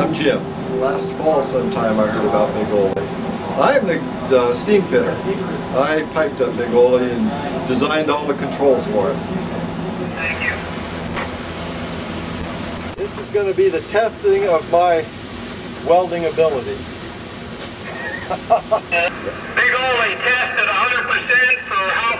I'm Jim. Last fall sometime I heard about Big Ole. I'm the steam fitter. I piped up Big Ole and designed all the controls for it. Thank you. This is going to be the testing of my welding ability. Big Ole tested 100% for how